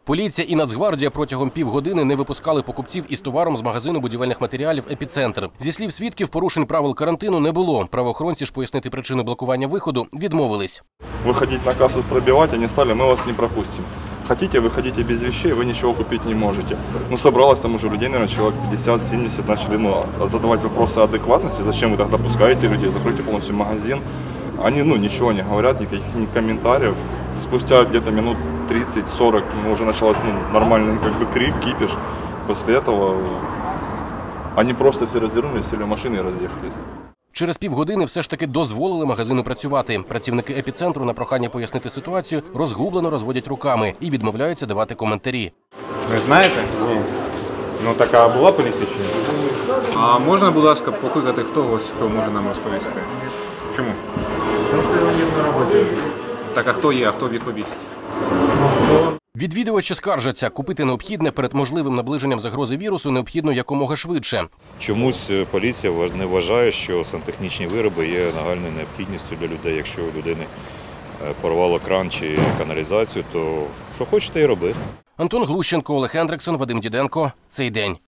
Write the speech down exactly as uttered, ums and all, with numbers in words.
Поліція і Нацгвардія протягом півгодини не випускали покупців із товаром з магазину будівельних матеріалів «Епіцентр». Зі слів свідків, порушень правил карантину не було. Правоохоронці ж пояснити причину блокування виходу відмовились. Выходить на кассу пробивать они стали, мы вас не пропустим. Хотите, выходите без вещей, вы ничего купить не можете. Ну, собралось там уже людей, наверное, человек пятьдесят-семьдесят, начали ну, задавать вопросы адекватности, зачем вы тогда пускаете людей, закройте полностью магазин. Они, ну, ничего не говорят, никаких ни комментариев. Спустя где-то минут тридцать-сорок ну, уже началась ну, нормальный как бы крик, кипиш. После этого они просто все развернулись, сели в машины и разъехались. Через півгодини все ж таки дозволили магазину працювати. Працівники «Епіцентру» на прохання пояснити ситуацію розгублено розводять руками і відмовляються давати коментарі. Ви знаєте? Ні. Ну така була поліція чи ні? А можна, будь ласка, покликати хтось, хто може нам розповісти? Чому? Тому що його не на роботі. Так, а хто є, а хто відповість? Відвідувачі скаржаться, купити необхідне перед можливим наближенням загрози вірусу необхідно якомога швидше. Чомусь поліція не вважає, що сантехнічні вироби є нагальною необхідністю для людей. Якщо у людини порвало кран чи каналізацію, то що хочете і робити. Антон Глущенко, Олег Хендриксон, Вадим Діденко. Цей день.